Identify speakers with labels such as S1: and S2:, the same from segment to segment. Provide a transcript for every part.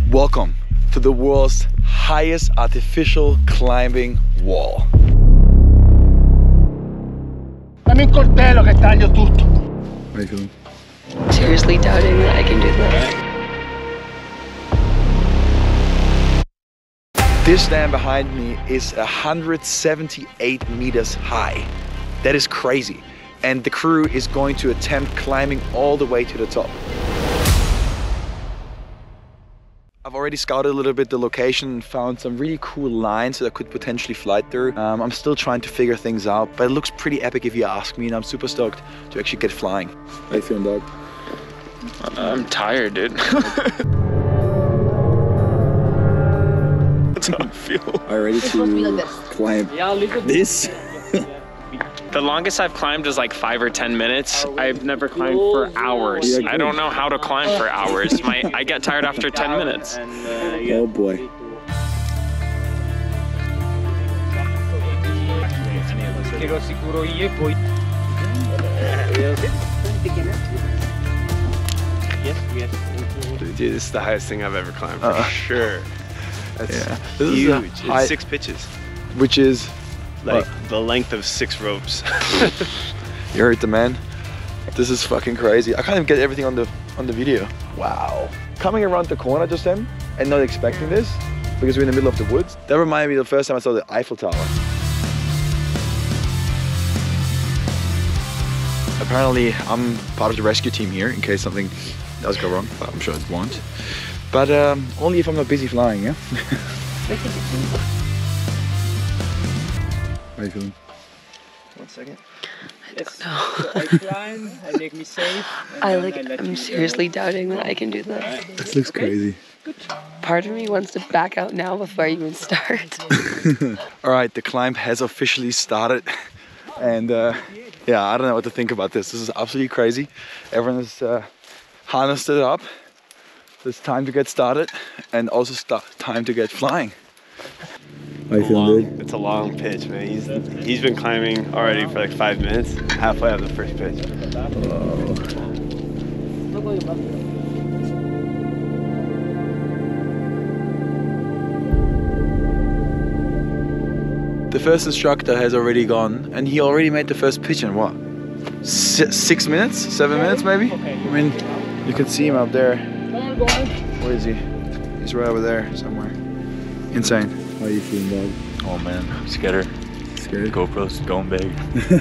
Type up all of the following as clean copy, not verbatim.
S1: Welcome to the world's highest artificial climbing wall.
S2: Dammi un coltello che taglio tutto.
S1: How you feeling?
S3: Seriously doubting that I can do this.
S1: This dam behind me is 178 meters high. That is crazy. And the crew is going to attempt climbing all the way to the top. I've already scouted a little bit the location and found some really cool lines that I could potentially fly through. I'm still trying to figure things out, but it looks pretty epic if you ask me, and I'm super stoked to actually get flying. How you feeling, dog?
S4: I'm tired, dude. That's how I feel.
S1: Are you ready to climb this?
S4: The longest I've climbed is like 5 or 10 minutes. I've never climbed for hours. I don't know how to climb for hours. I get tired after 10 minutes.
S1: Oh boy.
S5: Dude, this is the highest thing I've ever climbed for sure. That's
S1: This
S5: huge.
S1: is
S5: It's 6 pitches.
S1: Which is
S5: Like the length of 6 ropes.
S1: You heard the man. This is fucking crazy. I can't even get everything on the video. Wow. Coming around the corner just then and not expecting this because we're in the middle of the woods. That reminded me of the first time I saw the Eiffel Tower. Apparently I'm part of the rescue team here in case something does go wrong, but I'm sure it won't. But only if I'm not busy flying, yeah? How are you feeling?
S5: 1 second.
S3: I climb, I make me safe. I'm seriously doubting that I can do this.
S1: This looks crazy.
S3: Part of me wants to back out now before I even start.
S1: Alright, the climb has officially started. And yeah, I don't know what to think about this. This is absolutely crazy. Everyone has harnessed it up. It's time to get started and also time to get flying.
S5: It's a long pitch, man. He's been climbing already for like 5 minutes, halfway up the first pitch.
S1: The first instructor has already gone and he already made the first pitch in what? 6 minutes? 7 minutes maybe? I mean, you can see him up there. Where is he? He's right over there somewhere. Insane. How are you feeling, dog?
S6: Oh man, scared.
S1: Scared?
S6: GoPro's going big.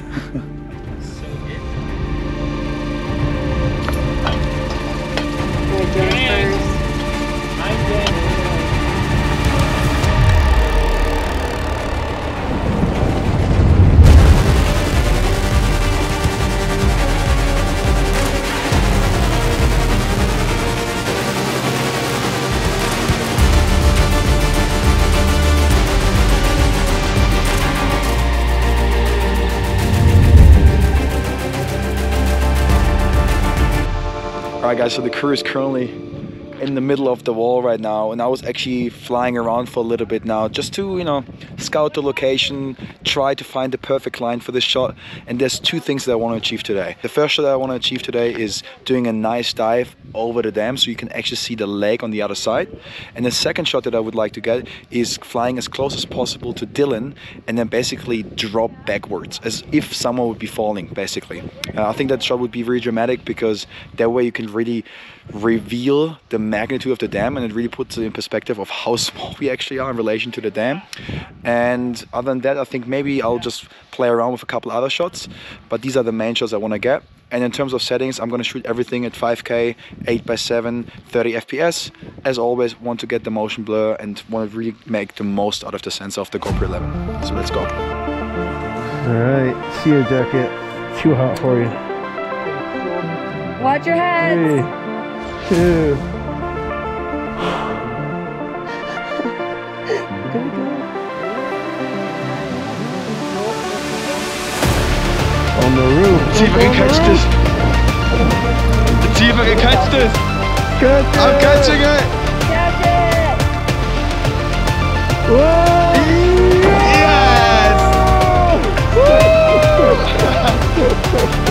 S1: Alright guys, so the crew is currently in the middle of the wall right now, and I was actually flying around for a little bit now just to, you know, scout the location, try to find the perfect line for this shot. And there's 2 things that I want to achieve today. The first shot that I want to achieve today is doing a nice dive over the dam so you can actually see the lake on the other side. And the second shot that I would like to get is flying as close as possible to Dylan and then basically drop backwards as if someone would be falling, basically. I think that shot would be really dramatic because that way you can really reveal the magnitude of the dam, and it really puts it in perspective of how small we actually are in relation to the dam. And other than that, I think maybe I'll just play around with a couple other shots, but these are the main shots I want to get. And in terms of settings, I'm going to shoot everything at 5K, 8x7, 30 FPS. As always, want to get the motion blur and want to really make the most out of the sensor of the Gopro 11. So let's go.
S7: Alright, see you, jacket. Too hot for you.
S3: Watch your heads!
S7: 3, 2. On the roof.
S1: Let's see if I can catch this. Let's see if I can catch this. I'm catching it.
S3: Catch it!
S7: Whoa!
S1: Yes! Woo!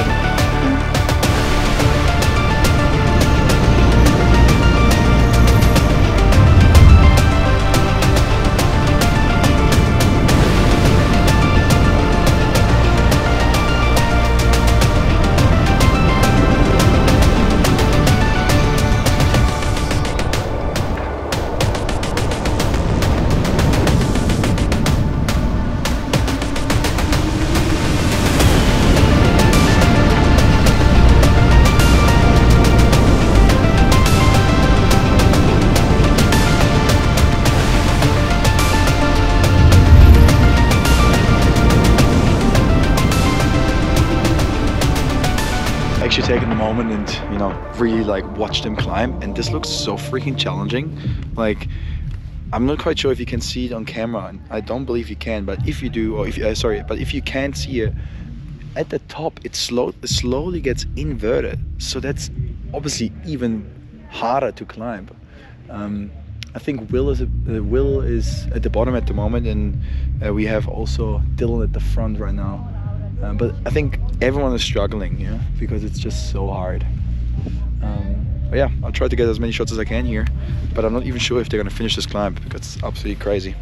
S1: moment and, you know, really like watch them climb. And this looks so freaking challenging. Like, I'm not quite sure if you can see it on camera, and I don't believe you can, but if you do, or if you, but if you can see it, at the top it slowly gets inverted, so that's obviously even harder to climb. I think Will is at the bottom at the moment, and we have also Dylan at the front right now. But I think everyone is struggling, yeah, because it's just so hard. But yeah, I'll try to get as many shots as I can here, but I'm not even sure if they're gonna finish this climb because it's absolutely crazy.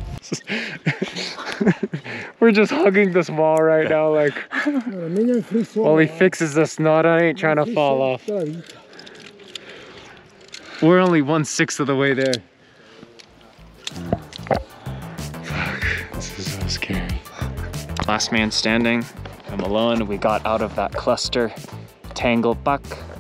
S4: We're just hugging this wall right now, like, while he fixes this knot. I ain't trying to fall off. We're only 1/6 of the way there. Fuck, this is so scary. Last man standing. I'm alone. We got out of that cluster tangle buck.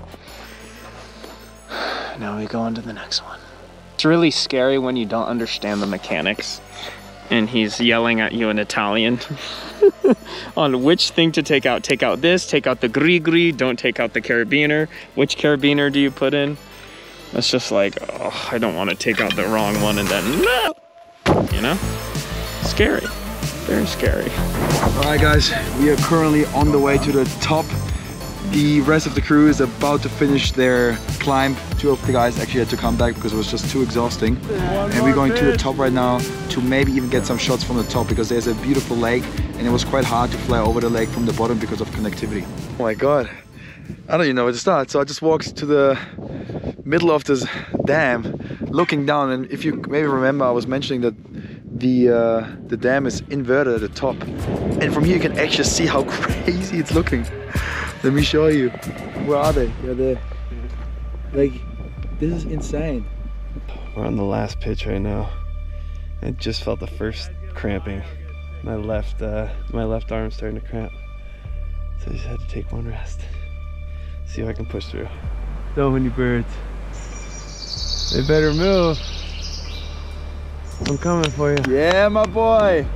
S4: Now we go on to the next one. It's really scary when you don't understand the mechanics and he's yelling at you in Italian on which thing to take out. Take out this, take out the gris-gris, don't take out the carabiner. Which carabiner do you put in? It's just like, oh, I don't want to take out the wrong one and then, no! You know? Scary, very scary.
S1: All right guys, we are currently on the way to the top. The rest of the crew is about to finish their climb. Two of the guys actually had to come back because it was just too exhausting. And we're going to the top right now to maybe even get some shots from the top, because there's a beautiful lake and it was quite hard to fly over the lake from the bottom because of connectivity. Oh my God, I don't even know where to start. So I just walked to the middle of this dam looking down, and if you maybe remember, I was mentioning that the dam is inverted at the top, and from here you can actually see how crazy it's looking. Let me show you. Where are they? They're there. Like, this is insane.
S5: We're on the last pitch right now. I just felt the first cramping. My left arm's starting to cramp. So I just had to take one rest. See if I can push through. So many birds. They better move. I'm coming for you.
S1: Yeah, my boy.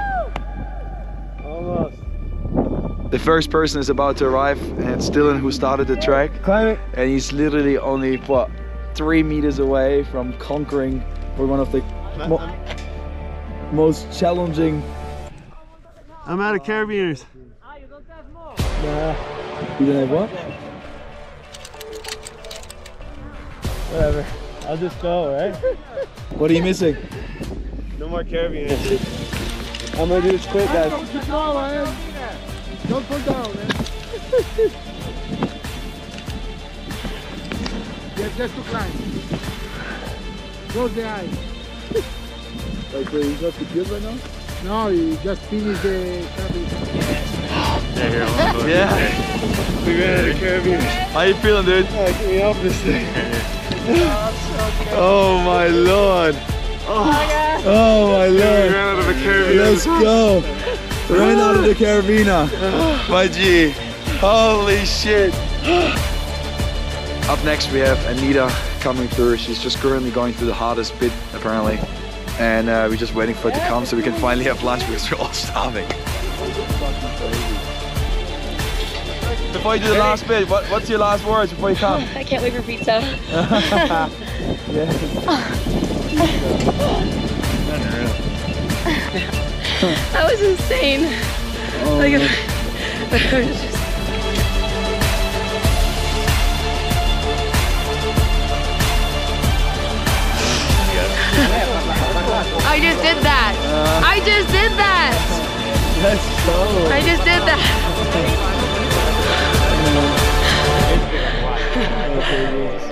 S5: Almost.
S1: The first person is about to arrive, and it's Dylan who started the trek.
S5: Climb it.
S1: And he's literally only, what, 3 meters away from conquering for one of the most challenging.
S5: I'm out of carabiners.
S1: You don't have what?
S5: Whatever. I'll just go, right?
S1: What are you missing?
S5: No more carabiners. I'm gonna do this quick, guys.
S2: Don't fall down, man. Just to climb. Close the eyes.
S1: Like, he's not too good right now?
S2: No, you just finish the cabin.
S5: Yeah. We ran out of carabiners.
S1: How you feeling, dude?
S5: Oh, get me off this thing.
S1: Oh my Lord. Oh my
S5: We
S1: Lord.
S5: ran out of a carabiner.
S1: Let's go. Ran out of the carabiner. My G. Holy shit. Up next we have Anita coming through. She's just currently going through the hardest bit apparently. And we're just waiting for it to come so we can finally have lunch because we're all starving. Before you do the last bit, what's your last words before you come?
S3: I can't wait for pizza. That was insane.
S1: Oh,
S3: like, I just did that. I just did that.
S1: let's go.
S3: I just did that.